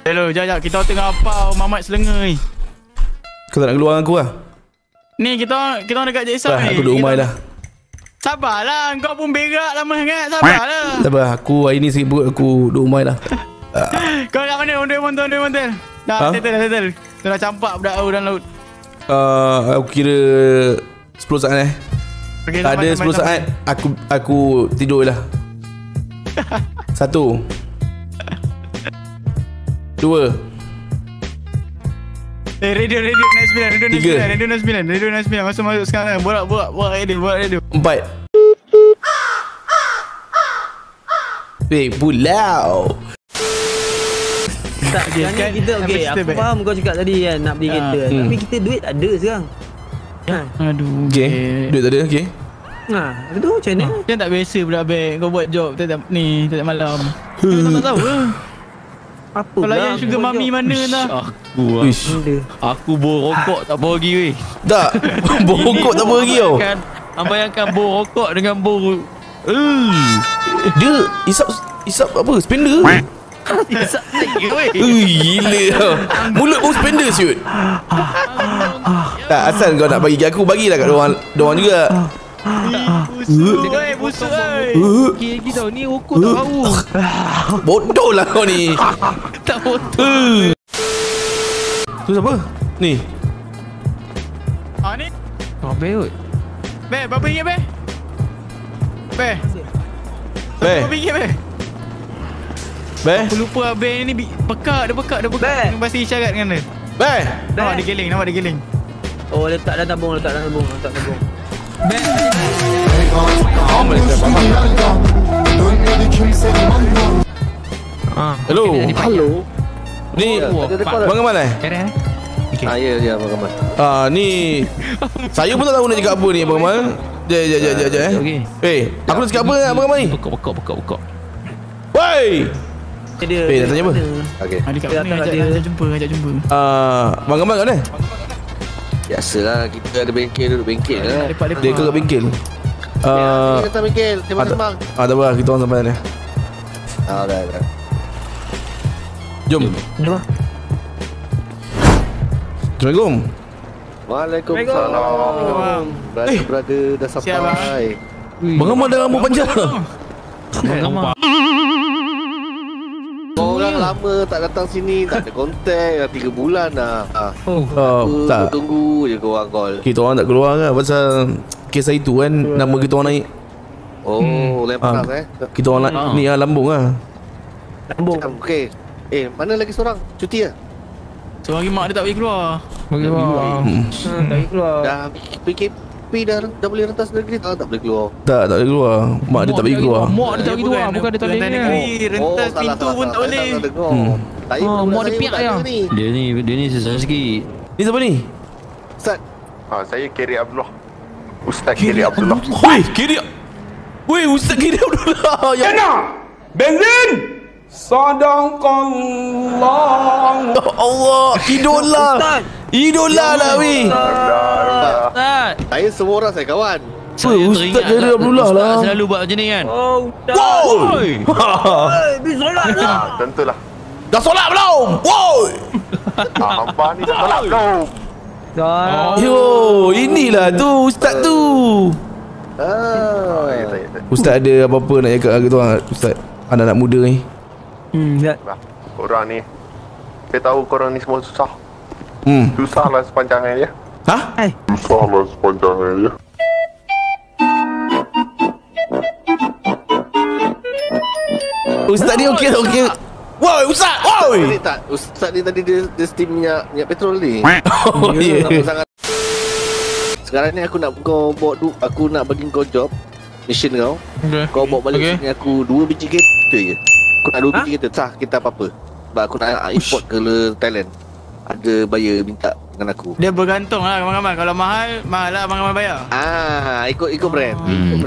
Hello, jap. Kita tengah apa Mamat selengai. Kau tak nak keluar dengan aku lah? Ni kita dekat Jason ni. Aku duduk rumah dah. Sabarlah, kau pun berak lama sangat. Sabarlah. Sabar, aku hari ni sikit perut, aku duduk rumah dah. Kau kat mana? Ondoi montel. Dah settle. Kita dah campak budak dalam laut. Aku kira 10 saat Okay, ada 10 saat aku tidur lah. 1 2 Radio naik 9 masuk sekarang. Borak radio 4 pulau. Tak, sekarang kita okey. Aku faham kau cakap tadi kan nak beli kereta. Tapi kita duit tak ada sekarang. Aduh. Okay, duit tak ada, okay. Itu macam mana? Macam tak biasa pula Bek. Kau buat job tiap malam. Kau tak tahu ke? Apa kau layan sugar mami mana dah? Aku bor rokok tak apa lagi weh. Tak, bor rokok tak apa lagi tau. Bayangkan bor rokok dengan bor dia isap apa? Spender. isap lagi weh. Gila tau. Mulut bau spender siut. Tak, asal kau nak bagi aku, bagilah kat diorang juga. Busuk Okey lagi tau. Ni rokok tak bau. Bodoh lah kau ni. Tak bodoh. Tu siapa? Ni. Ni Bek. Bek, berapa ringgit Bek? Bek. Berapa ringgit Bek? Bek. Aku lupa Bek ni pekak. Dia pasti isyarat dengan dia. Bek. Nampak dia geling. Oh, letak dalam tabung. Bek. Hello. Ni Bang Amal Ya, Bang Amal. ni saya pun tak tahu nak cakap apa ni Bang Amal. Jap aku nak cakap apa dengan Bang Amal ni? Bekok. Woi. Nak tanya apa? Okey. Dekat mana ajak jumpa. Bang Amal kat mana? Biasalah kita ada bengkel, duduk bengkel lah. Dia ke kat bengkel? Kita datang bengkel, sembang-sembang. Tak apa, kita orang sampai dah. Dah. Jom. Assalamualaikum. Waalaikumsalam. Brother dah sampai. Bang Amal dah rambut panjang. Orang lama tak datang sini, tak ada kontak, dah 3 bulan dah. Tak. Tunggu je korang call. Kita orang tak keluar kan pasal kes hari tu kan, nama kita orang naik. Lepas Kita orang ni lah, lambung lah. Lambung. Okey. Mana lagi seorang? Cuti lah? Seorang mak dia tak boleh keluar. Tak boleh keluar. Dah PKP dah boleh rentas negeri, tak boleh keluar. Tak boleh keluar. Mak dia tak boleh keluar. Mak dia tak boleh keluar. Bukan dia tak boleh negeri, rentas pintu pun tak boleh. Mak dia piak ya. Dia ni susah sikit. Ni siapa ni? Ustaz. Saya Kiri Abdullah. Ustaz Kiri Abdullah. Weh, Ustaz Kiri Abdullah. Kena benzin. Sadaqallah. Allah, idola lah weh. Saya semua orang saya kawan. Ustaz Kiri Abdullah lah. Selalu buat macam ni kan. Solat lah. Tentulah. Dah solat belum? Woi. Abang ni dah solat belum? Yo, inilah tu Ustaz tu. Ustaz ada apa-apa nak cakap ke tu Ustaz? Anak-anak muda ni. Korang ni, saya tahu korang ni semua susah. Susahlah sepanjang hari ya. Susahlah sepanjang hari ya. Ustaz ni okey. Woi, Ustaz. Woi. Ustaz ni tadi dia steam minyak petrol ni. Sangat. Sekarang ni aku nak aku nak bagi kau job mission kau. Kau bawa balik sini aku 2 biji kereta je. Aku nak 2 biji kereta. Sah kita apa-apa. Sebab aku nak import ke Thailand. Ada buyer minta dengan aku. Dia bergantung lah Abang-Amal. Kalau mahal lah Abang-Amal bayar. Ikut brand.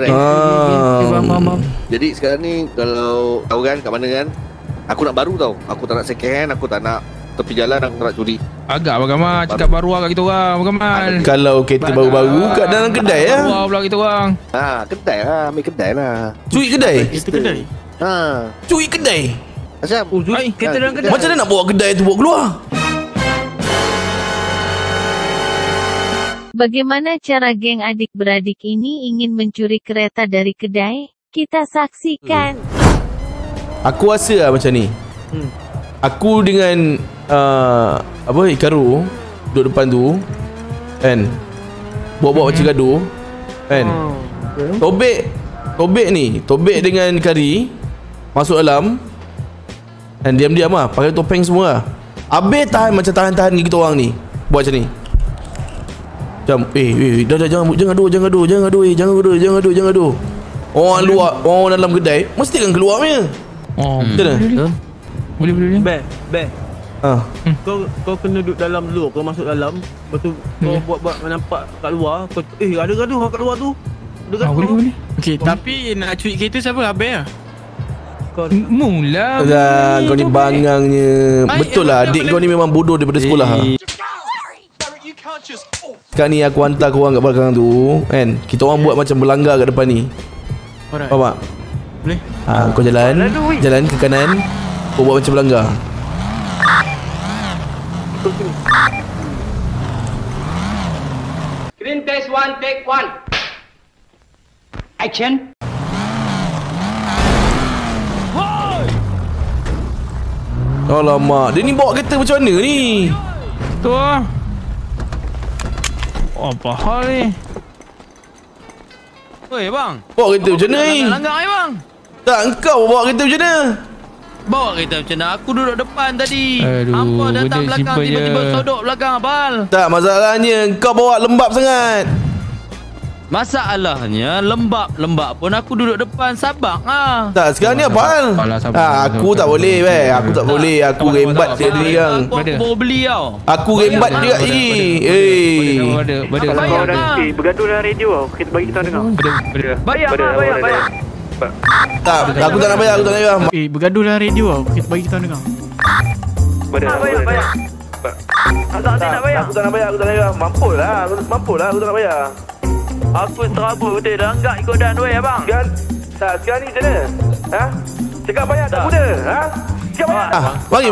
Jadi sekarang ni kalau tahu kan kat mana kan, aku nak baru tau. Aku tak nak second hand, aku tak nak tepi jalan, aku tak nak curi. Agak Abang Gamal cakap baru agak kita orang Abang Gamal. Kalau kereta baru-baru kat dalam kedai ya. Baru pula kita orang. Kedai lah, ambil kedai lah. Curi kedai? Itu kedai. Curi kedai? Macam Kereta dalam kedai. Macam mana nak bawa kedai tu bawa keluar? Bagaimana cara geng adik-beradik ini ingin mencuri kereta dari kedai? Kita saksikan. Aku rasa lah macam ni. Aku dengan Ikaru duduk depan tu kan, bawa-bawa macam gaduh kan. Tobek ni, Tobek dengan Kari masuk dalam dan diam-diam lah, pakai topeng semua lah. Habis tahan kita orang ni buat macam ni. Macam dah jangan gaduh. Orang luar, orang dalam kedai mesti kan keluar punya. Betul tak? Boleh. Bang. Kau kena duduk dalam dulu. Kau masuk dalam, lepas tu kau buat nampak kat luar. Kau ada gaduh kat luar tu. Boleh. Okey, tapi nak curi kereta siapa? Abang lah. Mula. Kau ni bangangnya. Betul lah, adik kau ni memang bodoh daripada sekolah. Sekarang ni aku hantar korang kat belakang tu kan. Kita orang buat macam berlanggar kat depan ni. Faham tak? Boleh. Kau jalan ke kanan. Kau buat macam berlanggar. Screen test 1, take 1. Action. Alamak, dia ni bawa kereta macam mana ni? Tu lah. Apa hal ni? Oi bang, Bawa kereta macam mana ni? langgar bang. Tak, engkau bawa kereta macam mana? Bawa kereta macam mana? Aku duduk depan tadi. Aduh, Hampa datang benda belakang, simple tiba-tiba je. sodok belakang abal. Tak, masalahnya engkau bawa lembab sangat. Masalahnya lembab pun aku duduk depan sabak ah. Tak, sekarang ni apa hal? Aku tak boleh weh. Aku tak boleh. Aku rembat dia ni kan. Aku baru beli tau. Aku rembat dia ni. Ada. Bayar ah. bergaduh dalam radio tau. Kita bagi kita dengar. Bayar. Tak, aku tak nak bayar. Bergaduh dalam radio tau. Kita bagi kita dengar. Bayar. Tak nak bayar. Aku tak nak bayar. Mampu lah aku tak nak bayar. Aku terabut betul dah enggak ikut dan weh abang. Sekarang ni macam mana? Ha? Cakap banyak tak guna? Ha? Cakap banyak. Bagi.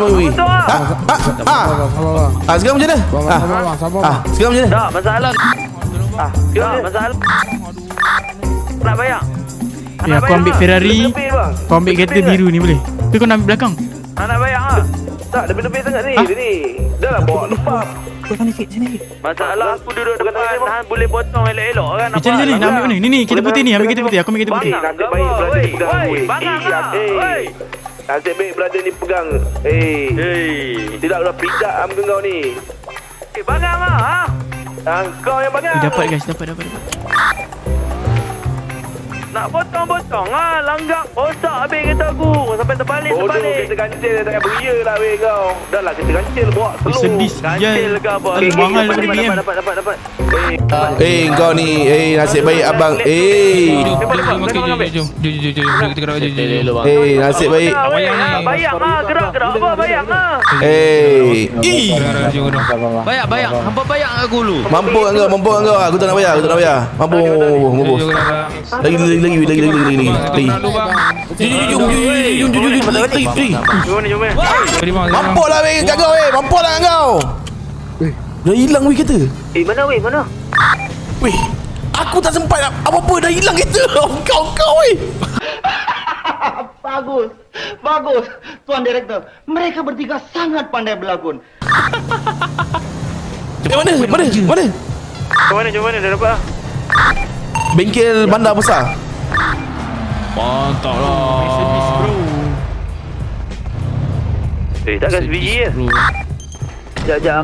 Sekarang macam mana? Sekarang macam mana? Tak masalah. Masalah. Nak bayar. Aku ambil Ferrari. Kau ambil kereta biru ni boleh? Tapi kau nak ambil belakang. Nak bayar ah. Tak, lebih-lebih sangat ni. Dia ni. Dah lah bawa lembab. Sini sikit. Masalah aku duduk depan, Han boleh potong elok-elok kan. Macam ni, nak ambil mana? Ni, kereta putih ni. Ambil kereta putih. Aku ambil kereta putih. Nasib baik brother ni pegang. Nasib baik brother ni pegang. Tidak udah pijak muka kau ni. Bangang ah. Kau yang bangang. Dapat guys, dapat. Nak potong-potong ah, langgak rosak habis kereta aku. Sampai terbalik. Bodoh, kereta kancil takkan beria lah weh kau. Dah lah kereta kancil bawa slow. Sedih. Kancil ke apa? Mahal daripada BM. Dapat. Kau ni. Nasib baik abang. Jom. Kita gerak je. Nasib baik. Bayang ah, gerak apa bayang ah. Bayang. Hampa bayang aku dulu. Mampu kan kau? Aku tak nak bayar. Mampu. Lagi. Jom. Mampu lah weh kat kau weh. Mampu lah kat kau. Dah hilang weh kereta. Mana? Weh, aku tak sempat apa-apa, dah hilang kereta. Kau weh. Bagus. Tuan Direktur, mereka bertiga sangat pandai berlakon. Mana? Mana dah dapat? Bengkel bandar besar. Mantap lah. Takkan sebiji je. Sekejap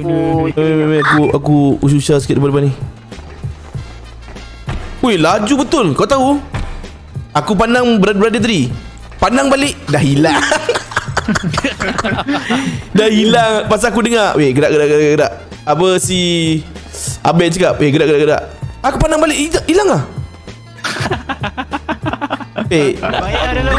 Aku susah sikit depan ni. Weh, laju betul. Kau tahu? Aku pandang brother tadi. Pandang balik, dah hilang. Dah hilang. Pasal aku dengar, weh, gerak. Apa si Abel cakap, weh, gerak. Aku pandang balik, hilang lah. Bayar dulu.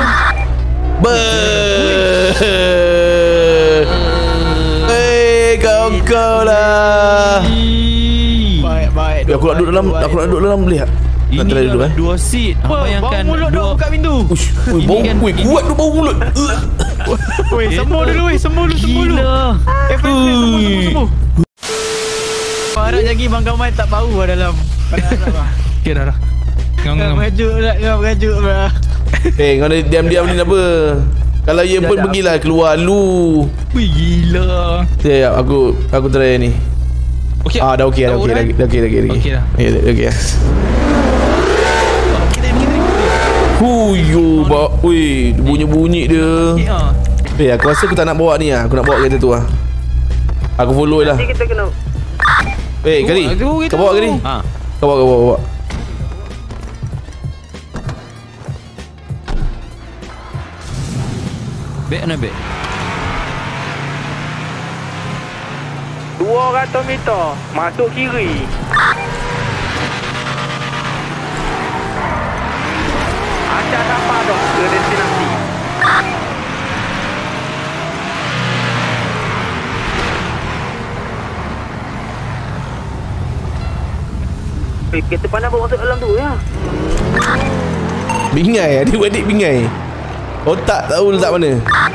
Kau lah. Baik. Aku nak duduk dalam boleh tak? Ini duduk dua seat. Bayangkan mulut dah buka pintu. Bau kuat tu bau mulut. Weh, sembuh dulu weh, sembuh dulu. Sembuh. Harap lagi Bang Kamal tak bau lah dalam. Okay dah. Merajuk lah. Kau ni diam-diam ni apa? Kalau ia pun pergilah keluar lu. Wih gila. Ya, aku try ni. Okey. Dah okey dah. Okey dah. Okey. Huyo, weh, bunyi dia. Aku rasa aku tak nak bawa ni lah. Aku nak bawa kereta tu lah. Aku follow lah. Nanti kita kena Kali. Kau bawa kali. Kau bawa. Bek mana bek? 200 meter masuk kiri. Anda dapat dah ke destinasi. Kereta pandai bawa masuk dalam tu ya. Bingai, adik-adik bingai. Otak tahu letak mana.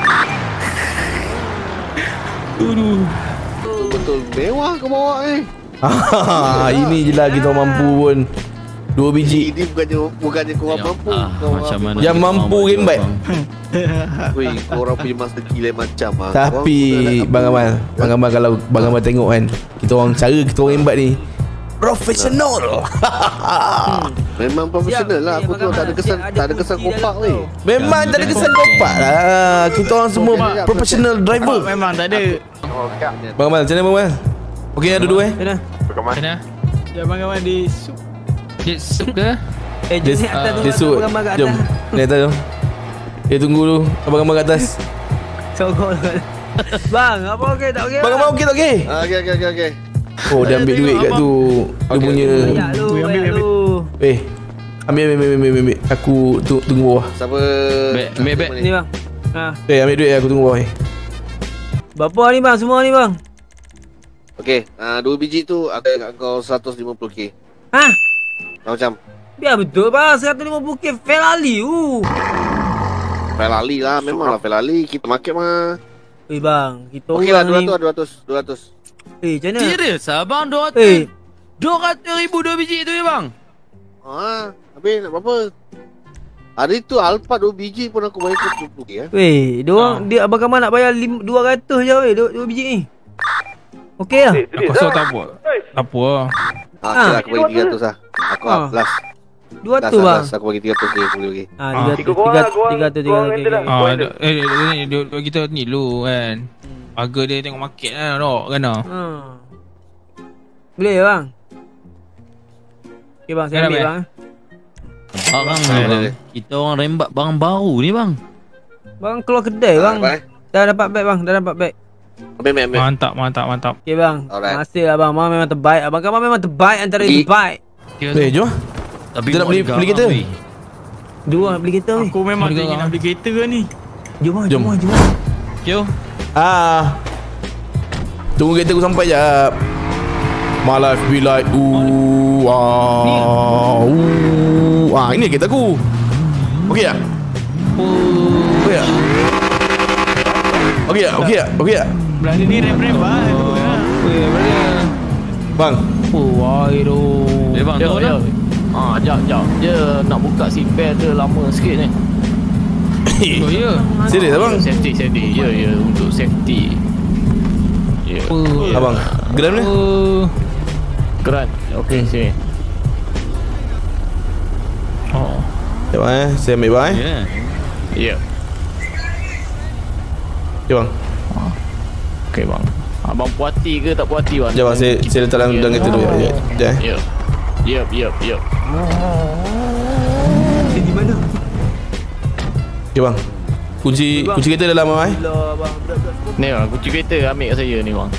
Betul mewah kau bawa ni. Ini je lah kita mampu pun. 2 biji. Ini bukannya kau mampu. Macam mana? Yang mampu rembat. Weh, korang punya master gila macam ah. Tapi Bang Amal kalau Bang Amal tengok kan, kita orang rembat ni profesional. Memang profesional lah. Aku tu tak ada kesan kopak weh. Memang tak ada kesan kopak lah. Kita orang semua professional driver. Memang tak ada. Bang Amal, macam mana Bang Amal? Okey ada dua Kena. Ya Bang Kamal di sup. Sup ke? Dia suit. Jom. Naik atas jom. Tunggu dulu. Abang Amal kat atas. Sokong. Bang, apa okey tak okey? Bang Amal okey tak okey? Okey. Oh, dia ambil duit kat tu. Dia punya. Ambil. Aku tunggu bawah. Siapa? Bek. Ni bang. Ambil duit aku tunggu bawah. Berapa ni bang? Semua ni bang. Okey, 2 biji tu aku kat kau 150k. Macam Biar betul bang, 150k Ferrari Ferrari lah, memanglah Ferrari. Kita market mah. Bang, kita okey lah 200. Macam mana? Serius abang 200? 200,000 2 biji tu ya bang? Habis nak berapa? Hari tu Alfa 2 biji pun aku bayar 20k ya. Dia Abang Kamal nak bayar 200 je weh, 2 biji ni. Okey lah. Aku rasa tak apa. Tak apa. Okey lah, aku bagi 300 lah. Aku last 200 bang. Aku bagi 300 je boleh. 300. Kita ni dulu kan. Harga dia tengok market lah kan. Boleh bang. Okey bang, saya ambil bang. Barang bang. Kita orang rembat barang baru ni bang. Bang keluar kedai bang. Dah dapat beg bang, Ambil. Mantap. Okey bang. Terima kasih lah bang. Memang terbaik. Abang Kamal memang terbaik antara yang terbaik. Jom. Kita nak beli kereta. Dua nak beli kereta ni. Aku memang tak ingin nak beli kereta ke ni. Jom. Yo. Tunggu kereta aku sampai jap. My life be like ini kereta aku. Okey tak? Okey tak? Berada ni rem-rem bang. Bang. Bang, Jap. Dia nak buka seat belt dia lama sikit ni. Serius abang? Safety. Ya, untuk safety. Ya. Abang, geram ni? Geran. Okey, sini. Sekejap saya ambil bang Ya. Okay bang. Okey bang. Abang puas hati ke tak puas hati bang? Sekejap bang, saya letak dalam kereta dulu. Sekejap Yup. Di mana? Okay bang. Kunci kereta dalam bang. Ni bang, kunci kereta ambil kat saya ni bang.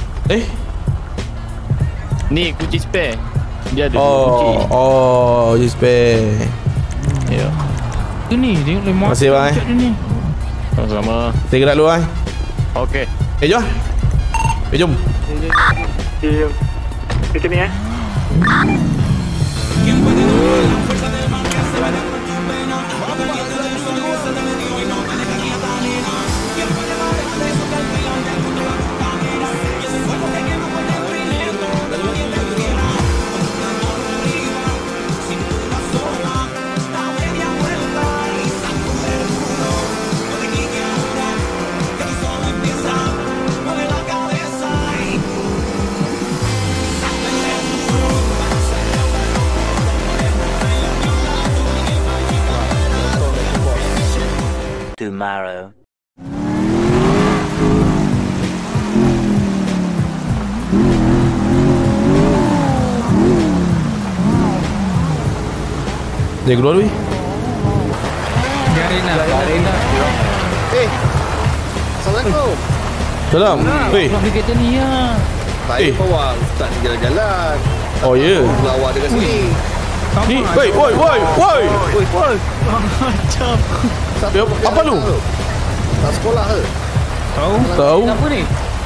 Ni kunci spare. Dia ada kunci. Kunci spare. Ya. Ni tengok Terima kasih bang. Sama-sama. Saya gerak dulu bang. Okey. Jom. Jom. Jom. Kita ni Dia keluar weh. Garin lah. Assalamualaikum. Salam. Weh. Nak beli kereta ni ya. Saya bawa ustaz ni jalan-jalan. Oh ya. Lawak dekat sini. Ni, woi. Macam. Apa lu? Tak sekolah ke? Tahu. Apa ni?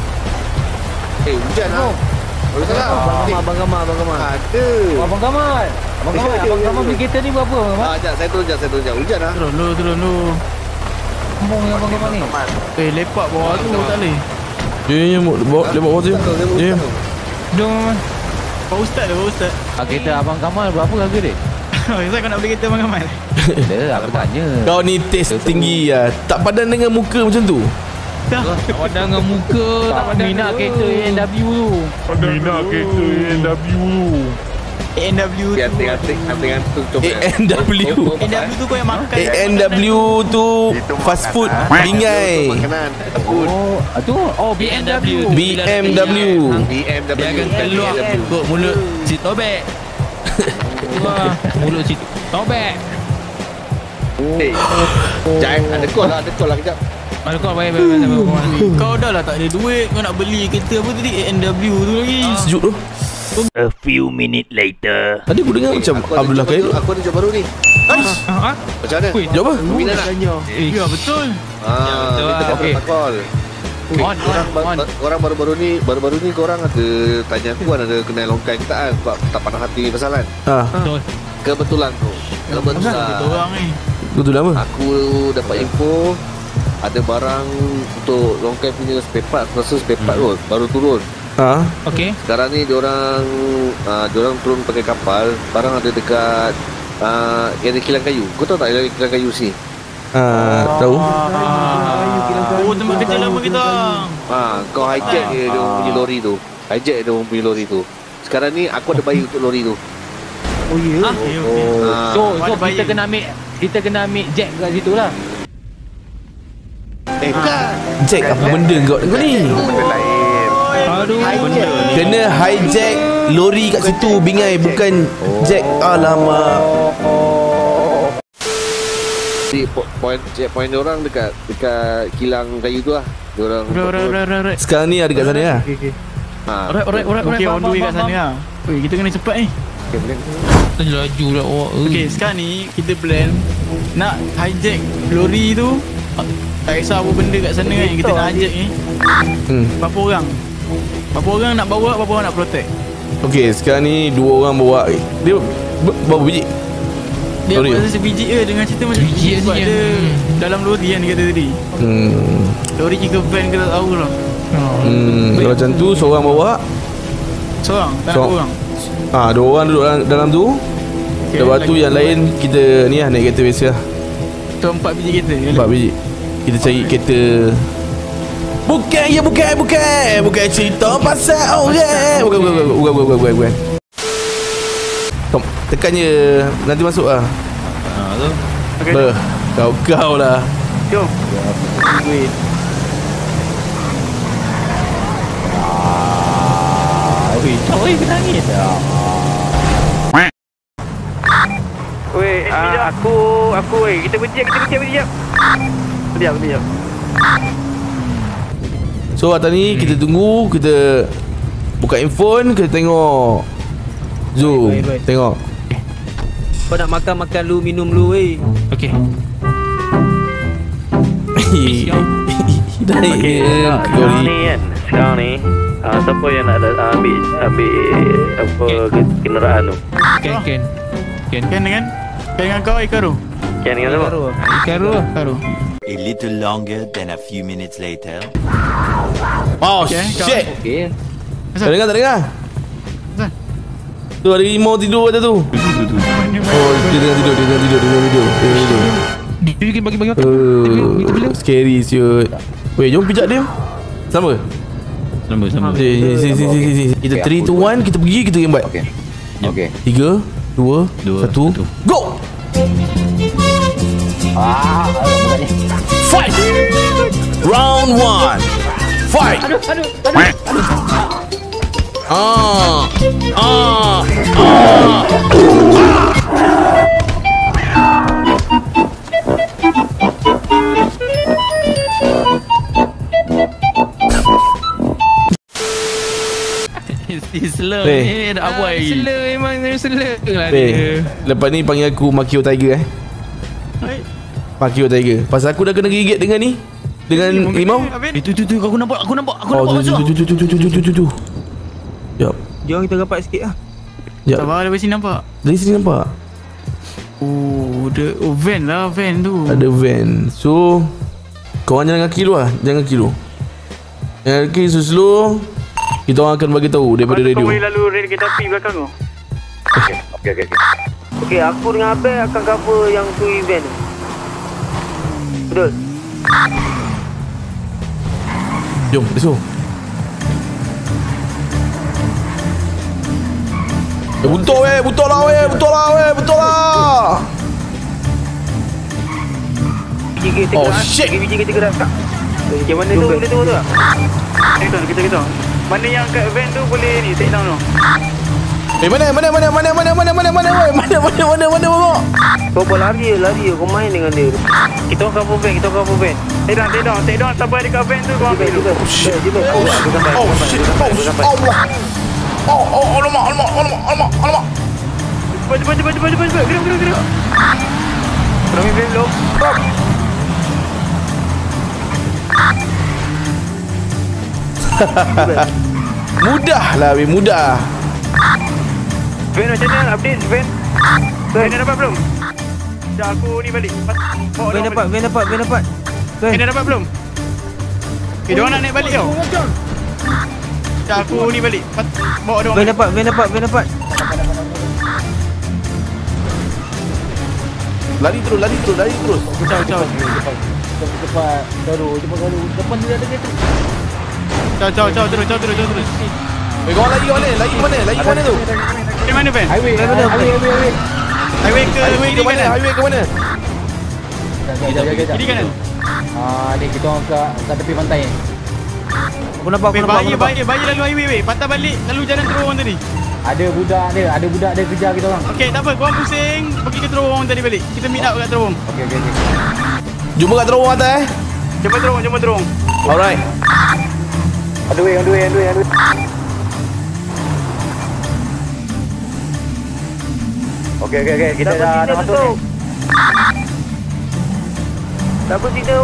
Hujan lah. Boleh salah. Abang Gamal. Ada. Abang Gamal beli kereta ni berapa Abang Gamal? Sekejap, saya turun jap. Hujan lah. Turun lu. Sambung dengan Abang Gamal ni. Lepak bawah tu tak boleh. Dia lepak bawah tu. Dia. Jom. Pak Ustaz. Kereta Abang Gamal berapa harga dia? Ustaz kau nak beli kereta Abang Gamal? Dah, aku tanya. Kau ni taste tinggi lah. Tak padan dengan muka macam tu. Tak padan dengan muka. Tak minat kereta ANW tu. ANW tu. Anting tu coba. ANW tu kau yang makan. ANW tu fast food bingai. Makanan. BMW. Dia akan keluar kot mulut si Tobek. Mulut si Tobek. Jangan ada call lah kejap. Ada kau baik. Kau dah lah tak ada duit. Kau nak beli kereta apa tadi? ANW tu lagi. Sejuk tu. A few minutes later. Tadi aku dengar macam Abdullah Khair. Aku ada job baru ni. Macam mana? Job apa? Minat tak? Ya betul. Betul lah. Okey. Korang baru-baru ni korang ada tanya aku kan ada kenal longkai ke tak kan? Sebab tak pandang hati pasalan. Betul. Kebetulan tu. Orang ni. Betul apa? Aku dapat info ada barang untuk longkai punya spare part. Rasa spare part tu baru turun. Okey. Sekarang ni diorang turun pakai kapal. Barang ada dekat yang ada kilang kayu. Kau tahu tak yang ada kilang kayu sini? Tahu. Tempat kerja lama kita. Kau hijack dia punya lori tu. Hijack dia punya lori tu. Sekarang ni aku ada bayi untuk lori tu. Oh ya. So kita kena ambil jack kat situ lah. Bukan. Jack apa benda kau ni? Benda lain. Aduh. Benda ni. Kena hijack lori kat situ bingai, bukan jack. Alamak. Point orang dekat kilang kayu tu lah. Diorang Alright. Sekarang ni ada kat sana lah. Alright. Okay, on the way kat sana lah. Weh, kita kena cepat ni. Laju lah awak. Okay, sekarang ni kita plan nak hijack lori tu. Tak kisah apa benda kat sana kan yang kita nak hijack ni. Berapa orang? Berapa orang nak bawa, berapa orang nak protect? Okay, sekarang ni 2 orang bawa. Dia berapa biji? Dia buat sebiji je dengan cerita macam biji sebab dia dalam lori kan dia kata tadi. Lori ke van ke tak tahu lah. Kalau macam tu seorang bawa. Seorang? Tak nak orang? 2 orang duduk dalam tu. Lepas tu yang lain kita ni lah naik kereta biasa lah. Tu 4 biji kereta. 4 biji. Kita cari kereta. Bukan cerita pasal orang. Bukan. Tekan je, nanti masuk lah. Tu. Okay. Kau lah. Jom. Wait. Oi, kena nangis. Weh, aku kita berjam. Berjam. So atas ni kita tunggu, kita buka handphone, kita tengok Zoom. Baik. Tengok. Kau nak makan lu, minum lu weh. Okay. Sekarang ni siapa yang nak ambil apa kenderaan tu? Ken dengan kau Ikaru. Ken dengan siapa? Ikaru. A little longer than a few minutes later. Oh shit. Okay. Tak dengar. Tu ada rimau tidur atas tu. Oh, dia tengah tidur. Dia bagi makan. Scary siut. Weh, jom pijak dia. Sama. Sini. Kita 3, 2, 1, kita pergi, kita gambar. Okay. 3, 2, 1, go. Fight. Round 1. Fight. Slow Weh. ni dah abai. Slow memang slow lah Weh, dia. lepas ni panggil aku Makio Tiger Makio Tiger. Pasal aku dah kena gigit dengan ni, dengan limau. Itu aku nampak tu. Jap. Jom kita rapat sikit lah. Jap. Sabar, dari sini nampak. Dari sini nampak. Van lah, van tu. Ada van. So korang jangan kaki dulu lah. Jangan kaki dulu. Jangan kaki slow. Kita orang akan bagi tahu daripada radio. Kau boleh lalu rel kereta api belakang tu. Okey. Okey, aku dengan Abel akan cover yang tu event. Betul. Jom, let's go. Buntut weh, buntut lah. Oh shit. Biji kita dah. Macam mana tu? Boleh tengok tak? Kita. Mana yang kat van tu boleh ni take down tu. Mana bongok. Kau buat lari, kau main dengan dia. Kita orang cover van. Take down sampai dekat van tu kau ambil dulu. Oh shit. Alamak. Cepat. Gerak. Kami van belum. Mudah lah, mudah. Van macam mana update van? Van dah dapat belum? Dah aku ni balik. Van dapat. Van dah dapat belum? Diorang nak naik balik tau. Dah aku ni balik. Bawa diorang. Van dapat. Lari terus. Cepat garu. Depan dia ada kereta. Jauh terus. Kau lagi mana tu? Di mana van? Highway Highway ke mana? Kiri kanan. Ni kita orang kat tepi pantai ni. Aku nampak. Bahaya lalu highway weh. Patah balik lalu jalan terowong tadi. Ada budak dia kejar kita orang. Okey, tak apa. Korang pusing pergi ke terowong tadi balik. Kita meet up kat terowong. Okey. Jumpa kat terowong atas Jumpa terowong. Alright. On the way. Okey. Kita dah masuk ni. Siapa situ?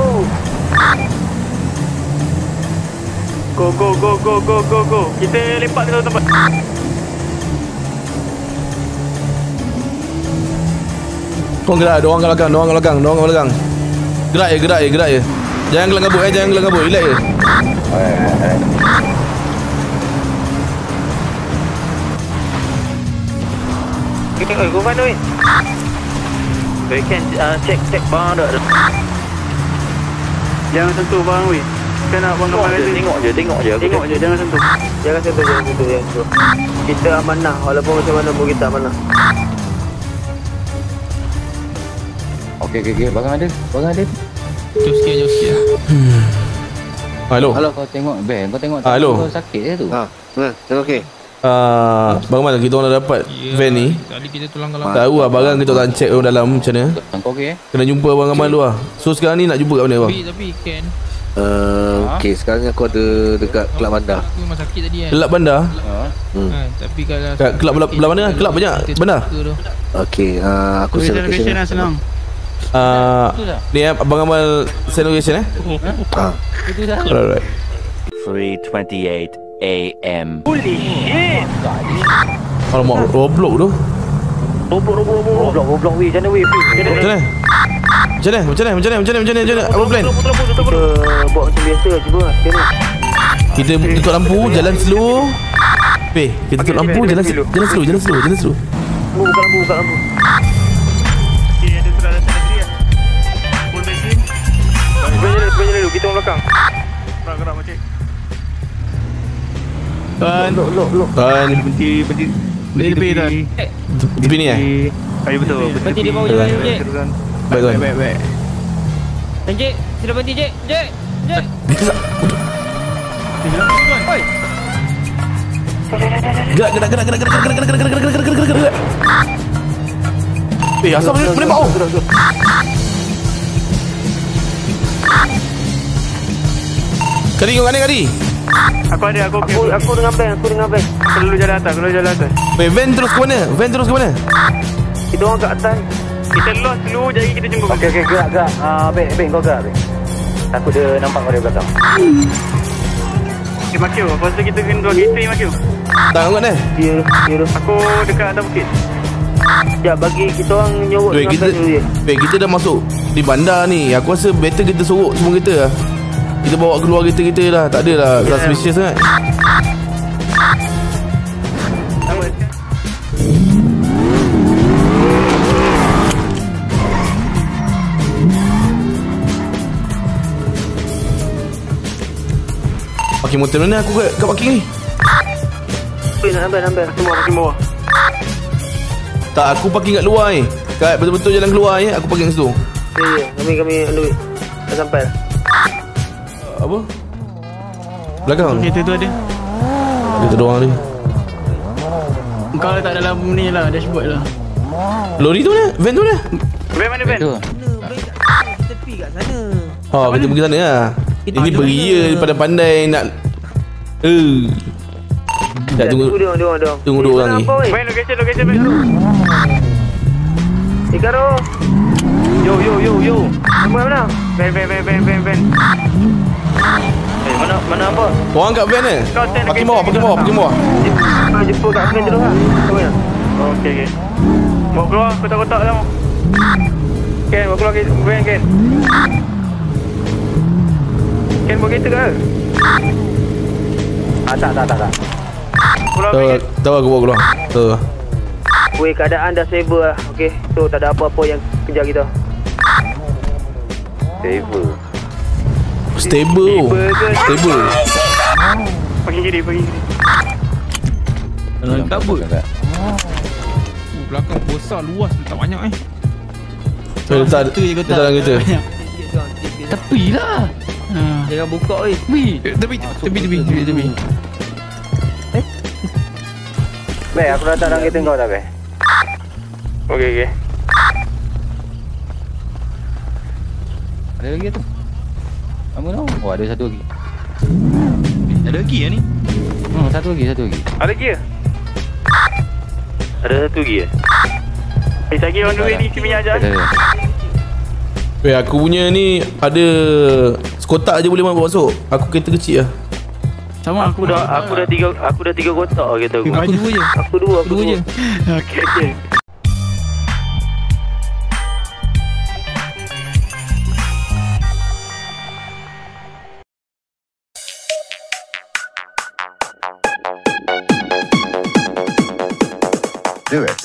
Go. Kita lepak ke satu tempat. Kau gerak, dorang kat belakang. Gerak je. Jangan gelang kabut, relax je. Okay, go find it. We can check barang dah. Jangan sentuh barang weh. Kan nak bangun barang tu. Tengok je, jangan sentuh. Jangan sentuh. Kita amanah walaupun macam mana pun kita amanah. Okey. Barang ada. Jauh sikit. Halo. Kau tengok Ben, Halo. Kau sakit je tu. Tengok okey. Bagaimana kita orang dah dapat van ni? Tadi kita tolong kalau Tahu lah barang kita tak check orang dalam macam mana. Kau okey Kena jumpa abang Amal dulu lah. So sekarang ni nak jumpa kat mana bang? Tapi Ken. Okey, sekarang aku ada dekat Kelab Bandar. Aku memang sakit tadi kan. Kelab Bandar? Tapi kalau Kat kelab belah mana? Kelab banyak bandar? Okey, aku Tulis send location location lah senang. Ni abang Amal send location Itu dah. Alright. 3:28 AM. Holy shit. Alamak, Roblox tu. Roblox weh, macam mana weh? Macam mana? Apa plan? Buat macam biasa, cuba sekarang. Kita tutup lampu, jalan slow. Kita tutup lampu, jalan slow. Buka lampu. Okay, ada surat datang negeri lah. Full bensin. Sebenarnya dulu, kita orang belakang. Gerak macam. Look. Berhenti. Tepi tu. Tepi ni Ayo betul. Berhenti di bawah jalan je. Baik. Encik, sila berhenti Cik. Oi. Gerak. Asal boleh bau. Kadi. Aku dengan bank, Aku dulu jalan atas, Weh, van terus ke mana? Kita orang kat atas. Kita lost dulu, jadi kita jumpa. Okey, gerak. Bek, kau gerak, Bek. Takut dia nampak kau dari belakang. Makyu, aku rasa kita kena dua kereta, Makyu. Tak angkat dah. Ya. Aku dekat atas bukit. Sekejap, bagi kita orang nyorok Weh, kita dah masuk di bandar ni. Aku rasa better kita sorok semua kereta lah. Kita bawa keluar kereta kita lah. Tak adalah suspicious sangat. Parking motor mana aku kat parking ni? Nak ambil. Parking bawah. Tak, aku parking kat luar ni. Kat betul-betul jalan keluar ni, aku parking kat situ. Ya. Kami ambil. Dah sampai. Apa? Belakang? Kereta tu ada. Kereta doang ni. Kau letak dalam ni lah, dashboard lah. Lori tu mana? Van tu mana? Van mana van? Tepi kat sana. Kita pergi sana lah. Ini beria daripada pandai nak. Tak tunggu dua orang ni. Van, location van. Ikaro. Yo. Mana? Van. Mana apa? Orang kat van ni? Parking bawah. Jumpa kat van terus lah. Okey. Bawa keluar kotak-kotak lah. Ken, bawa keluar van, Ken. Ken bawa kereta ke? Tak. Tahu aku bawa keluar. Tahu. Weh, keadaan dah stable lah. Okey, so tak ada apa-apa yang kejar kita. Stable. Pergi kiri. Dalam kabut. Belakang besar, luas, tak banyak Letak dalam kereta. Tepi lah. Jangan buka weh. Tepi. Bek, aku datang dalam kereta kau dah, Bek. Okey. Ada lagi tu. Apa tau? Oh, ada satu lagi. Ada lagi ni? Satu lagi. Ada gear? Ada satu gear. Lagi on the way ni, si minyak je. Weh, aku punya ni ada sekotak je boleh masuk. Aku kereta kecil lah. Sama aku dah tiga kotak kereta aku. Aku dua je. Aku dua je. Okey. Do it.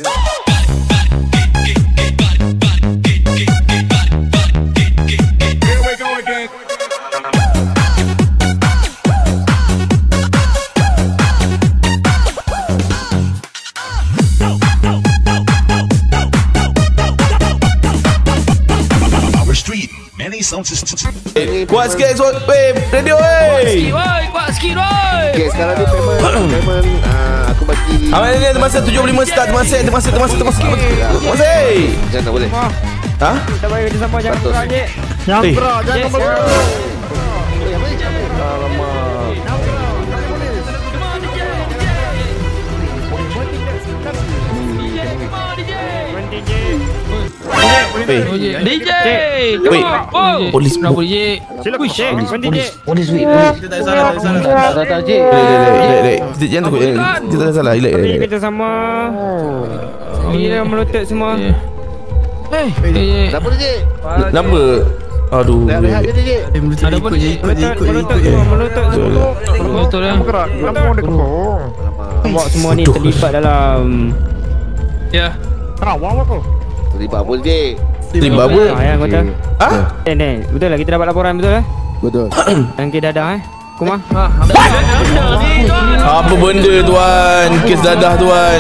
Kuat sikit weh, radio weh. Kuat sikit weh. Okay, sekarang ni payment aku bagi. Amal ni masa 75 start termasuk. Jangan boleh. Ha? Kita bagi kerja sama jangan kurang je. Jangan kurang. DJ. Wait. Polis. Polis. Kita tak salah. Kita jangan takut. Kita tak salah. Kita sama. Gila melotot semua. Kenapa DJ? Kenapa? Aduh. Rehat je DJ. Ada apa je? Melotot semua. Betul lah. Awak semua ni terlibat dalam. Ya. Terlibat apa DJ? Terlibat apa? Yang kata. Ha? Betul lah kita dapat laporan betul lah. Betul. Yang kita dadah Kumar. Apa benda tuan? Kes dadah tuan.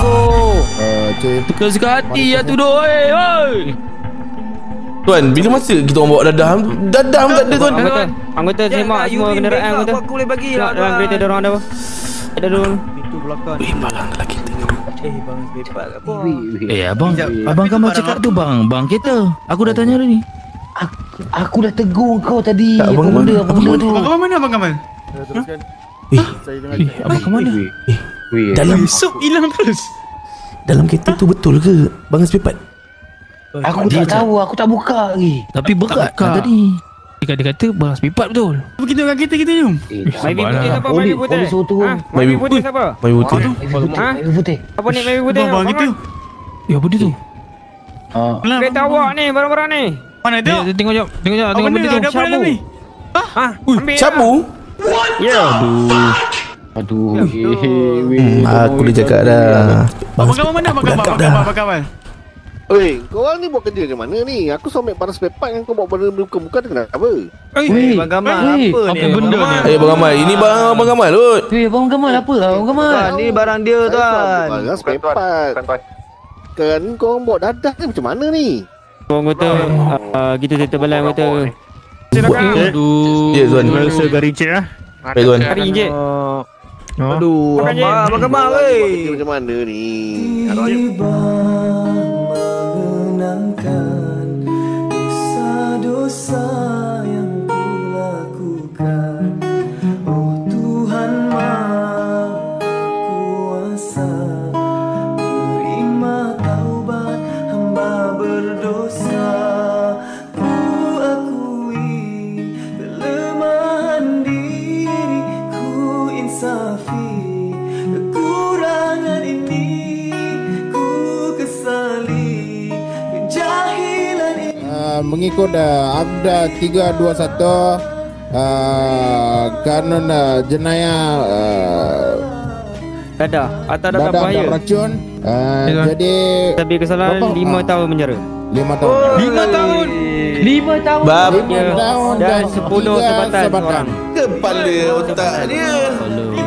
Tukar suka hati ya tu doi. Tuan, bila masa kita orang bawa dadah? Dadah pun tak ada tuan. Anggota semak semua kenderaan anggota. Aku boleh bagi lah. Dalam kereta dia orang ada apa? Ada dulu. Pintu belakang. Malang lelaki tengok. Bang sepat apa? Abang kan baca kat tu bang kereta. Aku dah tanya ni. Aku dah tegur kau tadi. Tak, abang apa benda mana? tu? Abang mana abang Kamal? Teruskan. Saya tengah Abang ke mana? Dalam Sup hilang terus. dalam kereta tu betul ke Bang Sepepat? Aku tak tahu, aku tak buka lagi. Tapi berat kan tadi. Dia kata Bang Sepipat betul. Kita kat kita jom. Baby putih siapa? Baby putih. Boleh suruh turun. Baby putih siapa? Mai putih. Baby putih. Apa ni baby putih? Bang gitu. Ya apa dia tu? Kereta awak ni, barang-barang ni. Mana tu? Tengok jap, tengok benda tu. Ada apa dalam ni? Ambil. Sabu? Ya. Aduh. Aku dah cakap dah. Abang kawan mana? Abang kawan. Oi, korang ni buat kerja macam mana ni? Aku somek para spare part yang kau bawa benda bukan kenapa? Bang Gamal apa ni? benda ni? Bang Gamal, ini Bang Gamal kot. Abang Gamal apa lah? Abang Gamal. Ni barang dia tuan. Barang spare part. Kan korang bawa dadah ni macam mana ni? Orang kata kita tetap balan kata. Aduh. Ya tuan. Rasa garing cek lah. Baik tuan. Hari je. Aduh, Abang Gamal weh. Macam mana ni? Mengenangkan dosa-dosa yang kulakukan. Oh Tuhan Maha Kuasa, terima taubat hamba berdosa. Ku akui kelemahan diri, ku insafi kekurangan ini, ku kesali. Mengikut Abda 321 kanun jenayah dadah bahaya racun. Jadi tapi kesalahan 5 tahun penjara. 5 tahun. 5 tahun. 5 tahun. Bab 5 tahun dan 10 sebatan orang. kepala otak dia.